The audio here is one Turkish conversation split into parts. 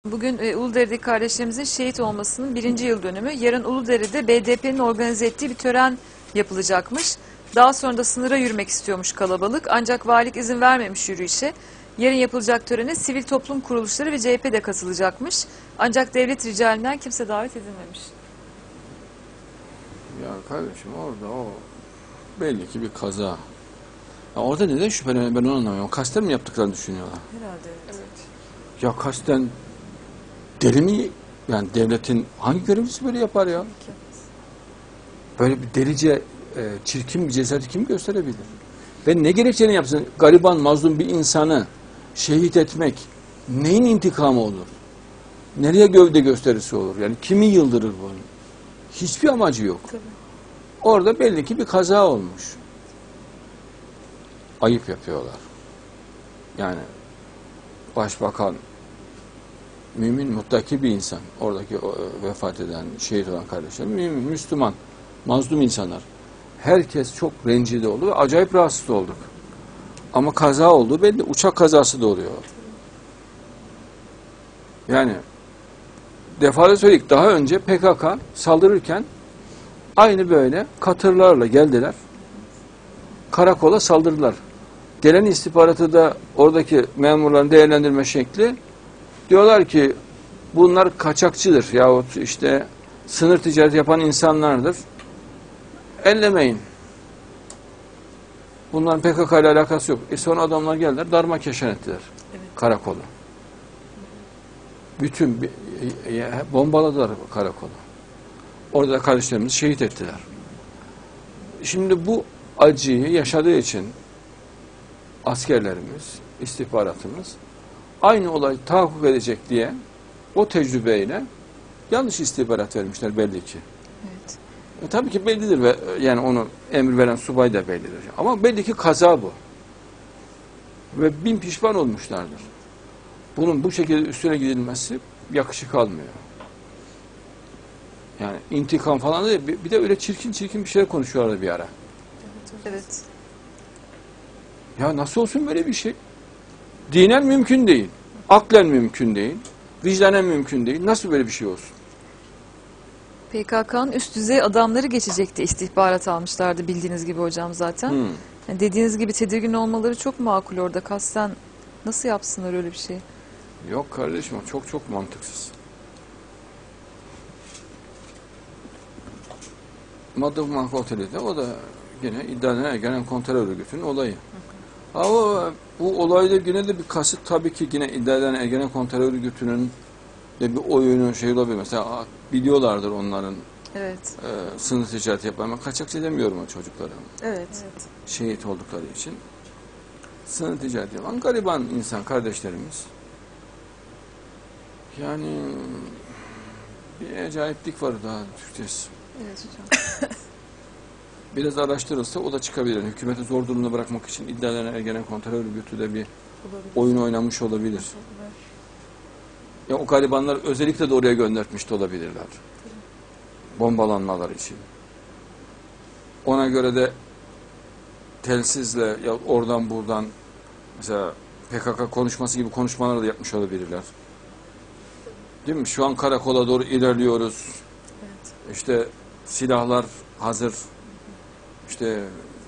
Bugün Uludere'deki kardeşlerimizin şehit olmasının 1. yıl dönümü. Yarın Uludere'de BDP'nin organize ettiği bir tören yapılacakmış. Daha sonra da sınıra yürümek istiyormuş kalabalık. Ancak valilik izin vermemiş yürüyüşe. Yarın yapılacak törene sivil toplum kuruluşları ve CHP de katılacakmış. Ancak devlet ricalinden kimse davet edilmemiş. Ya kardeşim orada o belli ki bir kaza. Ya orada neden şüpheleniyor ben onu anlamıyorum. Kasten mi yaptıklarını düşünüyorlar? Herhalde evet. Ya kasten deli mi? Yani devletin hangi görevlisi böyle yapar ya? Böyle bir delice çirkin bir cesareti kim gösterebilir? Ve ne gerekçeni yapsın? Gariban, mazlum bir insanı şehit etmek neyin intikamı olur? Nereye gövde gösterisi olur? Yani kimi yıldırır bunu? Hiçbir amacı yok. Tabii. Orada belli ki bir kaza olmuş. Ayıp yapıyorlar. Yani başbakan mümin, muttaki bir insan. Oradaki vefat eden, şehit olan kardeşler mümin, Müslüman, mazlum insanlar. Herkes çok rencide oldu ve acayip rahatsız olduk. Ama kaza oldu belli. Uçak kazası da oluyor. Yani defalarca söyledik. Daha önce PKK saldırırken aynı böyle katırlarla geldiler. Karakola saldırdılar. Gelen istihbaratı da oradaki memurların değerlendirme şekli diyorlar ki bunlar kaçakçıdır yahut işte sınır ticareti yapan insanlardır. Ellemeyin. Bunların PKK ile alakası yok. Sonra adamlar geldiler, darmakeşen ettiler karakolu. Bütün bombaladılar karakolu. Orada kardeşlerimizi şehit ettiler. Şimdi bu acıyı yaşadığı için askerlerimiz, istihbaratımız aynı olay tahakkuk edecek diye o tecrübeyle yanlış istihbarat vermişler belli ki. Evet. Tabii ki bellidir ve yani onu emir veren subay da bellidir. Ama belli ki kaza bu. Ve bin pişman olmuşlardır. Bunun bu şekilde üstüne gidilmesi yakışık almıyor. Yani intikam falan değil. Bir de öyle çirkin çirkin bir şeyler konuşuyorlar bir ara. Evet. Ya nasıl olsun böyle bir şey? Dinen mümkün değil. Aklen mümkün değil. Vicdanen mümkün değil. Nasıl böyle bir şey olsun? PKK'nın üst düzey adamları geçecekti, istihbarat almışlardı bildiğiniz gibi hocam zaten. Yani dediğiniz gibi tedirgin olmaları çok makul orada. Kasten nasıl yapsınlar öyle bir şey? Yok kardeşim, çok çok mantıksız. Madımak Oteli de o da yine iddiadan gelen kontrol örgütünün olayı. Ama bu olayda yine de bir kasıt tabii ki yine iddiadan Ergenen Kontrol Örgütü'nün de bir oyunu şey olabilir. Mesela biliyorlardır onların Evet. sınır ticareti yapan. Ben kaçakçı demiyorum o çocuklara. Evet. Şehit oldukları için. Sınır ticareti yapan gariban insan kardeşlerimiz. Yani bir acayiplik var daha Türkçesi. Evet hocam. Biraz araştırılsa o da çıkabilir. Hükümeti zor durumda bırakmak için iddialanan Ergenen Kontrol Örgütü de bir oyun oynamış olabilir. Ya o garibanlar özellikle de oraya göndertmiş de olabilirler. Bombalanmalar için. Ona göre de telsizle ya oradan buradan mesela PKK konuşması gibi konuşmalar da yapmış olabilirler. Değil mi? Şu an karakola doğru ilerliyoruz. Evet. İşte silahlar hazır. İşte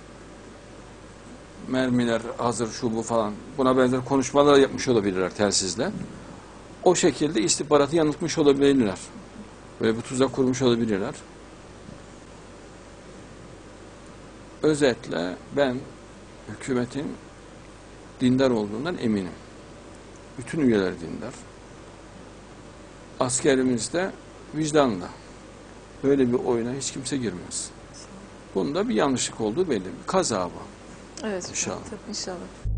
mermiler hazır, şu bu falan. Buna benzer konuşmalar yapmış olabilirler telsizle. O şekilde istihbaratı yanıltmış olabilirler. Böyle bir tuzak kurmuş olabilirler. Özetle ben hükümetin dindar olduğundan eminim. Bütün üyeler dindar. Askerimiz de vicdanlı. Böyle bir oyuna hiç kimse girmez. Bunda bir yanlışlık olduğu belli. Bir kaza bu. Evet. İnşallah. Tabii, inşallah.